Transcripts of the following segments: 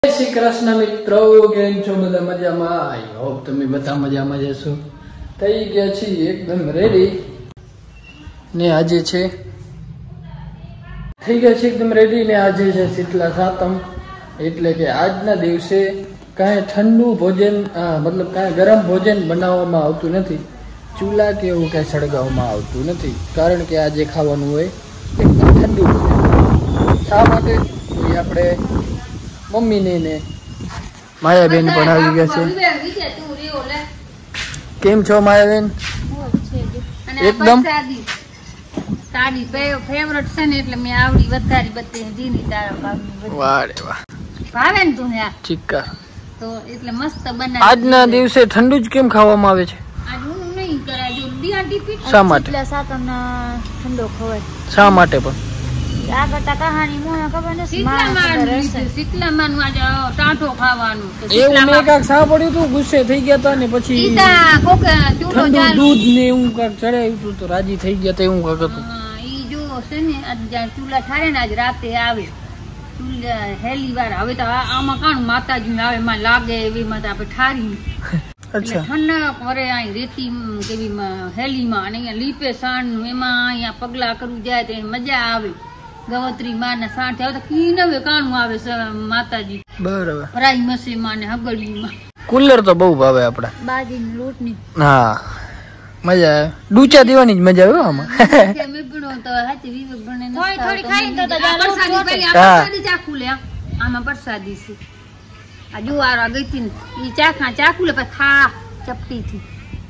શ્રી કૃષ્ણ મિત્રો, કેમ છો બધા? મજામાં? આઈ હોપ તમે બધા મજામાં જશો. થઈ ગયા છીએ એકદમ રેડી ને આજે છે એકદમ રેડી ને આજે છે શીતલા સાતમ, એટલે કે આજના દિવસે કાંઈ ઠંડુ ભોજન મતલબ કાંઈ ગરમ ભોજન બનાવવામાં આવતું નથી, ચૂલા કે એવું કાંઈ સળગાવવામાં આવતું નથી, કારણ કે આજે ખાવાનું હોય એકદમ ઠંડુ ભોજન. શા માટે? આપણે મમ્મીને ને માયાબેન પણ આવી ગયા છે. કેમ છો માયાબેન? એકદમ તારી ફેવરેટ છે ને એટલે મેં આવડી વધારી બધી જીની તારા ભાવની. વાહ રે વાહ, ભાવે ને તું યાર ચિક્કા. તો એટલે મસ્ત બનાવી. આજના દિવસે ઠંડુ જ કેમ ખાવામાં આવે છે? આજ હું નહીં કરાજો ડિહાઈડ્રેટ. શા માટે? એટલે સાતમના ઠંડો ખવાય. શા માટે પણ? આ કરતા કહાની મોને ખબર નથી. શીતલામાં આજે ટાંટો ખાવાનું. એવું મેં કાંક સાંભળ્યું હતું, ગુસ્સે થઈ ગયા હતા ને પછી ઠંડુ દૂધ ને એવું કાંક ચડાવ્યું હતું તો રાજી થઈ ગયા હતા, એવું કાંક હતું. ઈ જો છે ને આજ ચૂલા ઠારે ને આજ રાતે આવે ચૂલા હેલી વાર. હવે તો આમાં કાણું માતાજી આવે માં લાગે એવી માં આપણે ઠારી. અચ્છા. ઠંડક વરે અહીં રેતી કેવી હેલીમાં અને અહીંયા લીપે સાણ એમાં અહીંયા પગલા કરવું જાય તો મજા આવે. ગવત્રી માં ને સાંઠે આવે તો કીનવે કાણું આવે માતાજી. બરાબર. ફરાઈ મસી માં ને હગડીમાં. કુલર તો બહુ ભાવે આપડા બાજીની લોટની. હા, મજા આવે. ડૂચા દેવાની જ મજા આવે આમાં. થોડી ખાઈ તો પ્રસાદી ચાખું લે. આમાં પ્રસાદી છે. આ જુવારો ગઈ હતી ને ઈ ચાખું લે પછી ખા ચપટીથી.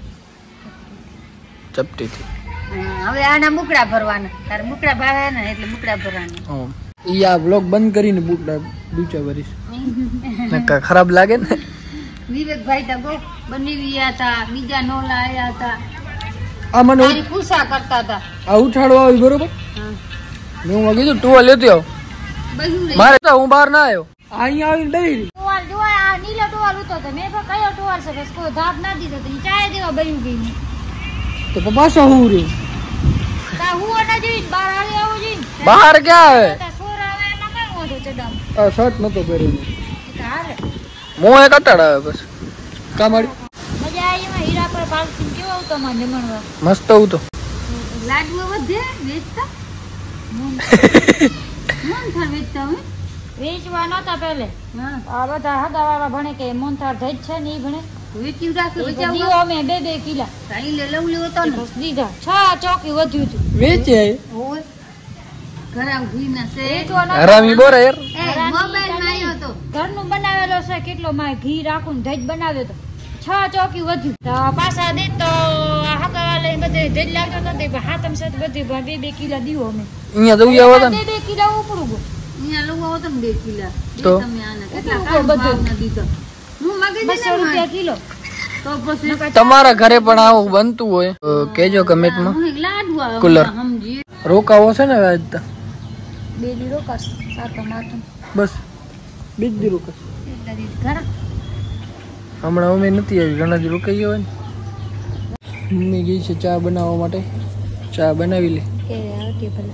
હવે આના મુકડા ભરવાના. તારે મુકડા ભાવે ને એટલે મુકડા ભરવાના. ઈ આ વ્લોગ બંધ કરીને ડૂચા ભરીશ. નકા ખરાબ લાગે ને. વિવેકભાઈ તો બહુ બનેવી હતા, બીજા નોલા આયા હતા. આ મને તારી પૂછા કરતા હતા. આ ઉઠાડવા આવી બરોબર. મેં હું કીધું ટુવાલ લેતી આવ. મારે તો હું બહાર ના આવ્યો. અહીંયા આવીને બેહી ટુવાલ જો આ નીલો ટુવાલ ઉતો તો મેં કયો ટુવાલ છે બસ કોઈ ધાપ ના દીધો તો ઈ ચાય દેવા બયું ગઈ. તો પાછો હું રહ્યું. તા હું ના જોઈ બહાર આવી આવું જોઈ. બહાર ક્યાં આવે? તા સોર આવે એમાં કઈ મોઢો ચડાવ. આ શર્ટ નતો પહેર્યો. તારે મોએ કટાડ આવે બસ. કામડી મજા આવી એમાં હીરા પર પાલતી કેવો આવતો માં જમણવા. મસ્ત આવતો. લાડવો વધે વેચતા. મન થાર વેચતા હે. વેચવા નતા પહેલે. હા આ બધા હગાવાળા ભણે કે મોનથાર થઈ છે ને ઈ ભણે. વેચી રાખે બચાવ દીવો અમે 2 કિલા કાઈ લે લવ લેવો તો ને બસ દીધા 6 ચોકી વધ્યું હતું. વેચે ઓય ઘરાવ ઘીના છે. હરામી બોરે યાર. મોબાઈલ માં આવ્યો તો ઘરનું બનાવેલો છે. કેટલો માં ઘી રાખું ને ધજ બનાવ્યો તો 6 ચોકી વધ્યું. તો પાછા દે તો હગાવાળા બધે ધજ લાગતો તો તે હાથમ સાથે બધે 2 કિલા દીવો અમે અહીંયા દઉં આવો તો 2 કિલા ઉપડું ગયો. અહીંયા લવ આવો તો 2 કિલા તો તમે આના કેટલા કામ ના દીધો. હું માગી દે ₹2 કિલો. તો પછી તમારા ઘરે પણ આવું બનતું હોય કેજો કમેન્ટમાં. કુલર રોકાવો છે ને આજ તો 2 દી રોકાશ. સાતમ આઠમ બસ 2 દી રોકાશ. એટલા દી ઘણા હમણાં અમે નથી આવી, ઘણા જ રોકાઈ ગયા હોય ને. મમ્મી ગઈ છે ચા બનાવવા માટે. ચા બનાવી લે. કે આવતી ભલે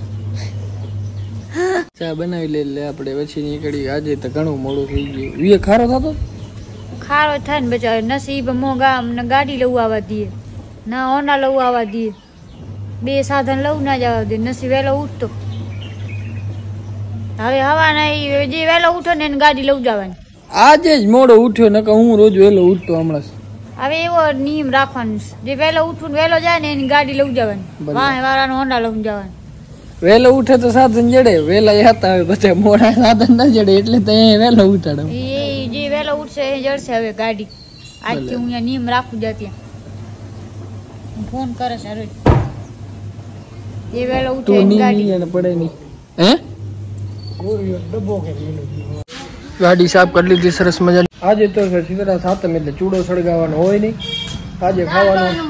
ચા બનાવી લે એટલે આપણે પછી નીકળી. આજે તો ઘણું મોડું થઈ ગયું. વીએ ખારો થતો ખારો થાય ને બચારો નસીબ મોગા ને ગાડી લઉં આવવા દઈએ ના ઓના લઉં આવવા દઈએ. 2 સાધન લઉં ના જવા દે. નસીબ વહેલો ઉઠતો. હવે હવાના જે વહેલો ઉઠો ને એને ગાડી લઉં જવાની. આજે જ મોડો ઉઠ્યો નકર હું રોજ વહેલો ઉઠતો હમણાં. હવે એવો નિયમ રાખવાનો જે વહેલો ઉઠું વહેલો જાય ને એની ગાડી લઉં જવાની. વાહે વાળાનો હોન્ડા લઉં જવાનું. વહેલો ઉઠે તો સાધન જડે, વહેલા હતા હવે બધા મોડા સાધન ના જડે એટલે તો વહેલો ઉઠાડો. એ જે વહેલો ઉઠશે એ જડશે હવે ગાડી. આજથી હું અહીંયા નિયમ રાખું જા ત્યાં ફોન કરે છે રોજ. એ વહેલો ઉઠે એની ગાડી પડે નહીં. હે ગાડી સાફ કરી લીધી સરસ મજા. આજે તો શીતળા સાતમ એટલે ચૂડો સળગાવવાનો હોય નહીં. આજે ખાવાનું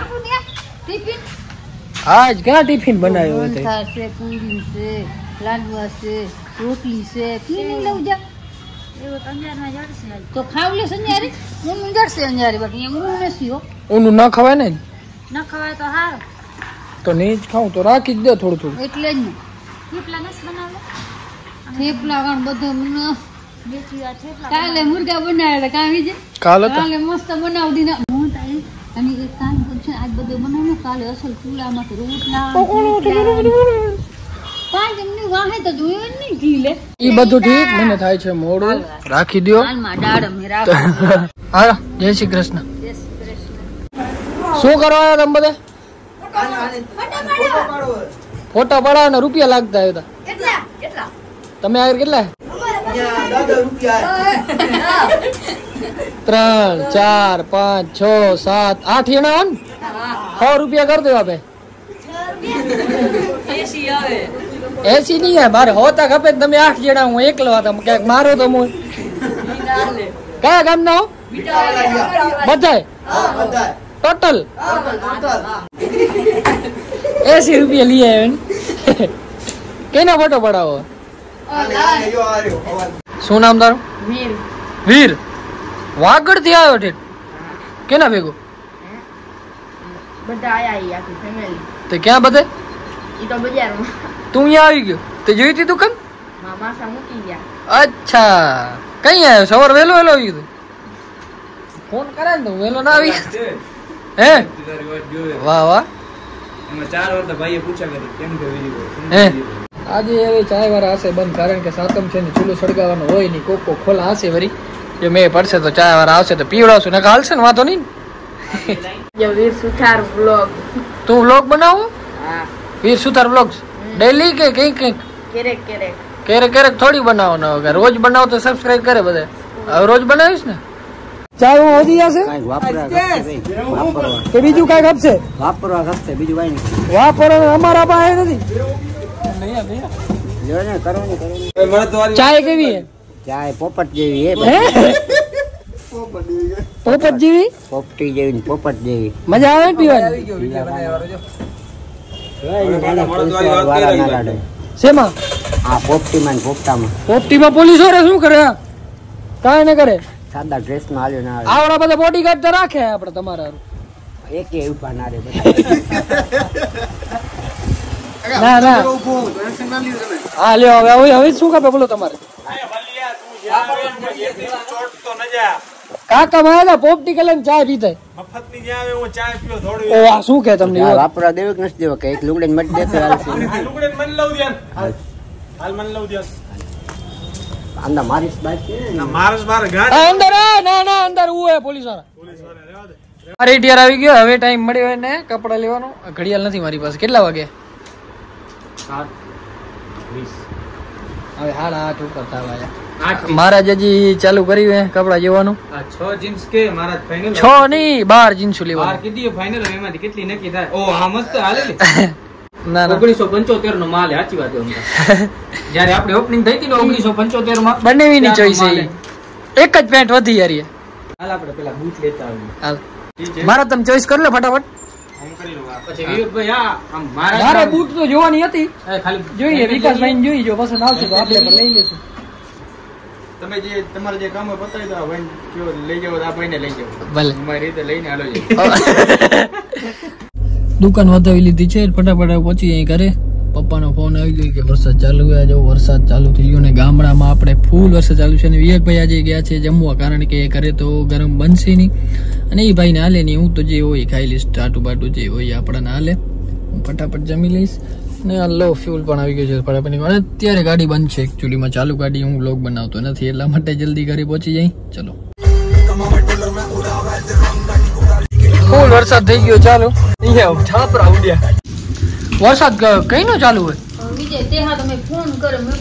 આજ ક્યાં ટિફિન બનાવ્યો હોય? છે પૂરી છે, લાડવા છે, રોટલી છે. કી લઉં જા એવો અંજારમાં જડશે તો ખાવ લે સંજારી. હું જડશે અંજારી બાકી હું નથી હો. ઓનું ના ખવાય ને. ના ખવાય તો હાર તો નહીં જ ખાઉં તો રાખી જ દે થોડું થોડું. એટલે જ ને થેપલા નસ બનાવે. થેપલા બધું કાલે મુર્ગા બનાવેલા કાવી જે કાલે મસ્ત બનાવી દીના હું તારી અને એક કામ કરશે આજ બધું બનાવવાનું કાલે અસલ ચૂલામાં તો રોટલા 5 મિનિટ વાહે તો જોયો નહીં ઘી લે ઈ બધું ઠીક મને થાય છે મોડું રાખી દયો હાલમાં દાડ મે રાખ હા જય શ્રી કૃષ્ણ શું કરવા આવ્યા તમે બધા ફોટા પાડવા ને રૂપિયા લાગતા આવ્યા કેટલા તમે આગળ કેટલા 3 4 5 6 7 8 જણા હો ને 100 રૂપિયા કરી દેવા બે 80 નહીં હે મારે હોતા ખપે તમે 8 જણા હું એકલો હતા ક્યાંક મારો તો હું કયા ગામ ના હો બધાય ટોટલ 80 રૂપિયા લઈ આવ્યો કેનો ફોટો પડાવો શું નામ તારું વીર વાગડ થી આવ્યો ઠેઠ કેના ભેગો બધા આયા આખી ફેમિલી તે ક્યાં બધે ઈ તો બજારમાં તું અહીંયા આવી ગયો તે જોઈ હતી દુકાન માસા મૂકી ગયા અચ્છા કઈ આવ્યો સવાર વેલો આવી ગયો ફોન કરે ને તો વેલો ના આવી હે વાહ વાહ આજે હવે ચાય વાળા હશે બંધ કારણ કે સાતમ છે ને ચૂલો સળગાવવાનો હોય નહીં કોક ખોલા હશે વરી જો મેં પડશે તો ચાય વાળા આવશે તો પીવડાવશું ને હાલશે ને વાંધો નહીં વીર સુથાર વ્લોગ તું વ્લોગ બનાવો હા વીર સુથાર વ્લોગ્સ ડેલી કે કઈક ક્યારેક થોડી બનાવવાનો રોજ બનાવો તો સબસ્ક્રાઇબ કરે બધા હવે રોજ બનાવીશ ને ચાય વધી જશે કે બીજું કઈ ખપશે વાપરવા ખપશે બીજું કઈ નહીં વાપરવા અમારા પાસે નથી ચાય કેવી હે ચાય પોપટ જેવી હે પોપટ જેવી પોપટી જેવી પોપટ જેવી મજા આવે પીવાની શેમાં આ પોપટીમાં ને પોપટામાં પોપટીમાં પોલીસો રે શું કરે કાંઈ ન કરે સાદા ડ્રેસ માં આલ્યો ના આવડા બધા બોડીગાર્ડ તો રાખે આપણે તમારા એકે ઉભા ના રે ના ના હા લ્યો હવે શું ખપે બોલો તમારે કાકા મારા પોપટી કલમ ચાય પીતા ઓ આ શું કે તમને વાપરવા દેવું કે નથી દેવું કે એક લુગડે મત દેતો अंदर मारिस बात के ना मारिस बार गाड़ी अंदर ना अंदर वो है पुलिस वाला अरे યાર આવી ગયો હવે ટાઈમ મળ્યો હોય ને કપડા લેવાનો ઘડિયાળ નથી મારી પાસે કેટલા વાગે 7:20 હવે 8:30 ઉપર થવા આયા મહારાજ હજી ચાલુ કર્યું હે કપડા જેવાનું 6 જીન્સ કે મહારાજ ફાઇનલ 6 નહીં 12 જીન્સ લેવાનું 12 કીધી ફાઇનલ એમાંથી કેટલી નક્કી થાય ઓ હા મસ્ત હાલે લે ના 1975 નો માલ સાચી વાત છે જ્યારે આપણે ઓપનિંગ થઈ હતી ને 1975 માં બંનેવીની ચોઈસ છે એક જ પેન્ટ વધી યાર હાલ આપણે પેલા બૂટ લેતા આવીએ હાલ મારા તમે ચોઈસ કરી લો ફટાફટ હું કરી લઉં પછી વિવેકભાઈ આમ મારા બૂટ તો જોવાની હતી ખાલી જોઈએ વિકાસભાઈ ને જોઈ જો પસંદ આવશે તો આપણે પણ લઈ લેશું તમે જે તમારે જે કામ પતાવી દો ભાઈ કયો લઈ જાવ આ ભાઈને લઈ જાવ ભલે અમારી રીતે લઈને હાલો છે દુકાન વધાવી લીધી છે ફટાફટ પહોંચી અહીં ઘરે પપ્પાનો ફોન આવી ગયો કે વરસાદ ચાલુ છે જો વરસાદ ચાલુ થઈ ગયો ને ગામડામાં આપણે ફૂલ વરસાદ ચાલુ છે અને વિવેકભાઈ આજે ગયા છે જમવા કારણ કે ઘરે તો ગરમ બનશે નહીં અને એ ભાઈને હાલે નહીં હું તો જે હોય ખાઈ લઈશ ટાટું બાટું જે હોય આપણાને હાલે હું ફટાફટ જમી લઈશ ને લો ફ્યુલ પણ આવી ગયો છે ફટાફટ અને અત્યારે ગાડી બંધ છે એકચ્યુઅલીમાં ચાલુ ગાડી હું વ્લોગ બનાવતો નથી એટલા માટે જલ્દી ઘરે પહોંચી જાય ચલો ફૂલ વરસાદ થઈ ગયો ચાલુ છાપરા ઉડ્યા વરસાદ કઈનો ચાલુ હોય વિજય તે હા તમે ફોન કરો મે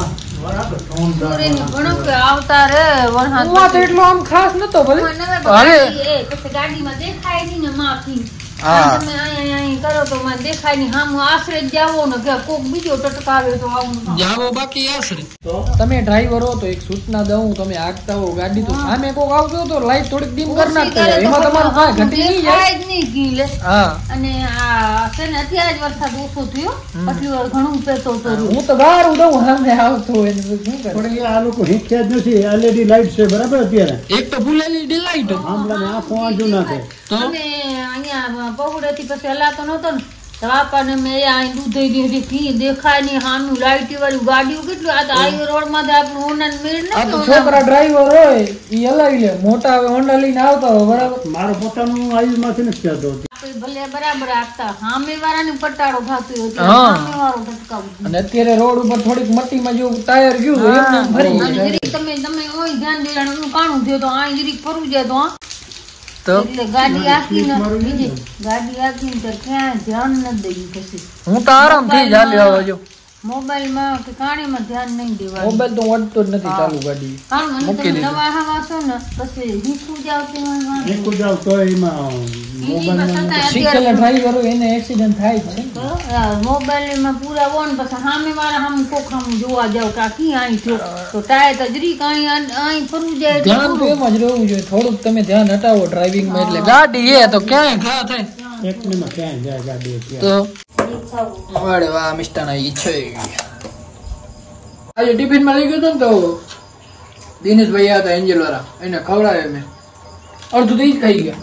આવતા રે વરસાદ તો એટલો આમ ખાસ નતો ભલે હવે ગાડીમાં દેખાય નહીં ને માફી તમે અહીં કરો તો મને દેખાય નહીં હામ આશરે જાવો ને કે કોક બીજો ટટકાવે તો આવું જાવો બાકી આશરે તમે ડ્રાઈવર હો તો એક સૂચના દઉં તમે આગતા હો ગાડી તો સામે કોક આવતો તો લાઈટ થોડીક ડીમ કરી નાખતા એમાં તમારું કાંઈ ઘટી નહીં જાય જ નહીં ગીલે હા અને આ છે ને અત્યારે જ વરસાદ ઓછો થયો પછી ઘણું પેતો તો હું તો ગારું દઉં સામે આવતો હોય ને શું કરે પણ આ લોકો હિચકે જ નથી એલઈડી લાઈટ છે બરાબર અત્યારે એક તો ફૂલ એલઈડી લાઈટ આમલા ને આંખો આંજુ નાખે તો અને અહીંયા પહોળેથી પછી હલાતો નતો ને તાપાને મેં અહીં દૂધ દે કી દેખાય નહીં હાનું લાઈટી વાળી ગાડીઓ કેટલું આ તો હાઈવે રોડ માં આપણું હોન્ડા મેળ આ તો નથી છોકરા ડ્રાઈવર હોય ઈ હલાવી લે, મોટા હવે હોન્ડા લઈને આવતા હોય બરાબર. મારો પોતાનું આયુમાંથી નથી થતો. આપણે ભલે બરાબર આપતા સામે વાળાને પટાડો થતો હતો હા. સામે વાળો ભટકાવું. અને અત્યારે રોડ ઉપર થોડીક મટ્ટીમાં જેવું ટાયર ગયું હોય એમને એમ ભરી અને જાય. જરીક તમે ઓય ધ્યાન દેવાનું એનું કાણું થયો તો આ જરીક ફરવું જાય તો તો એટલે ગાડી આખીને બીજી ગાડી આખીને તો ક્યાં ધ્યાન ન દઈ પછી હું તો આરામથી જ હાલ્યો આવો છો. મોબાઈલમાં કે કાણીમાં ધ્યાન નહીં દેવાનું. મોબાઈલ તો વળતો જ નથી ચાલુ ગાડી. કારણ અને મૂકી તમે દીધું. નવા હવા છો ને પછી હીકું જાવ તે એકું જાવ તો એમાં શીખેલા ડ્રાઈવર હોય એને એક્સિડન્ટ થાય જ છે. મોબાઈલમાં પૂરા ઓન પછી સામે વાળા સામે કોક સામે જોવા જાવ કે આ ક્યાં અહીં થયો તો ટાયર તો જરીક અહીં ફરવું જાય એટલે ધ્યાન તો એમ જ રહેવું જોઈએ. થોડુંક તમે ધ્યાન હટાવો ડ્રાઇવિંગમાં એટલે ગાડી એ તો ક્યાંય ઘા થાય. એકમાં ક્યાંય જાય ગાડી અત્યારે. તો વાડે વાહ મિષ્ટાન આવી છે. આજે ટિફિનમાં લઈ ગયો હતો ને તો દિનેશભાઈ આવ્યા હતા એન્જલ વાળા, એને ખવડાવે મેં અડધું તો ઈ જ ખાઈ ગયા.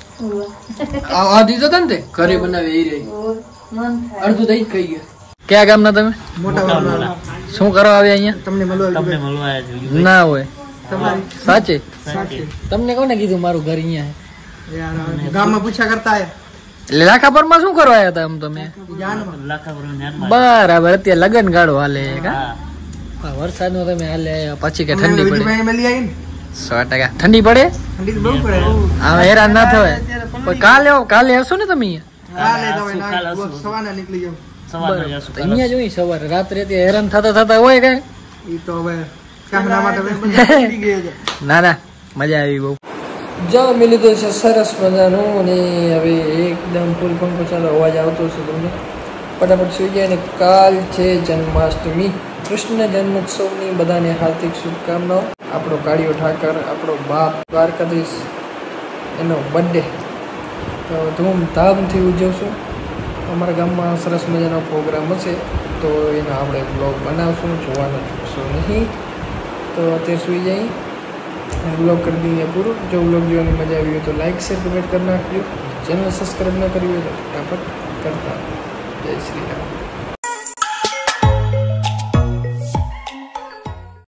આ દીધો હતા ને તે ઘરે બનાવે એ રહી મન થાય અડધું તો ઈ જ ખાઈ ગયા. ક્યાં ગામના તમે? મોટા શું કરવા આવ્યા અહીંયા? તમને મળવા ના હોય તમારી સાચે. સાચી તમને કોને કીધું મારું ઘર અહીંયા છે? યાર ગામમાં પૂછ્યા કરતા હે એટલે લાખાપરમાં શું કરવા આવ્યા હતા આમ તમે? જાનમાં બરાબર. અત્યારે લગન ગાળો હાલે કા? વરસાદ નો તમે હાલે આયા, પછી કે ઠંડી પડે. વિજયભાઈ મળી આવી ને 100% ઠંડી પડે. ઠંડી તો બહુ પડે આમ હેરાન ના થવાય. પણ કાલે આવશો ને તમે અહીંયા? કાલે તો હવે સવારના નીકળી જાવ બરાબર. તો અહીંયા જોઈ સવારે રાત્રે ત્યાં હેરાન થતા હોય કઈ? ઈ તો હવે કામના માટે પડી ગયો છે ના ના મજા આવી બહુ. જમી લીધું છે સરસ મજાનું અને હવે એકદમ ફૂલ પંખો ચાલો અવાજ આવતો છે તમને. ફટાફટ સુઈ જાય. ને કાલ છે જન્માષ્ટમી, કૃષ્ણ જન્મોત્સવની બધાને હાર્દિક શુભકામનાઓ. આપણો કાળિયો ઠાકર, આપણો બાપ દ્વારકાધીશ, એનો બર્થડે તો ધૂમધામથી ઉજવશું. અમારા ગામમાં સરસ મજાનો પ્રોગ્રામ હશે તો એનો આપણે બ્લોગ બનાવશું, જોવાનું ચૂકશો નહીં. તો અત્યારે સુઈ જઈએ, બ્લોગ કરી દઈએ પૂરું. જો બ્લોગ જોવાની મજા આવી હોય તો લાઈક શેર કમેન્ટ કરી નાખજો. ચેનલ સબસ્ક્રાઈબ ન કરી હોય તો ફટાફટ કરતા. જય શ્રી રામ.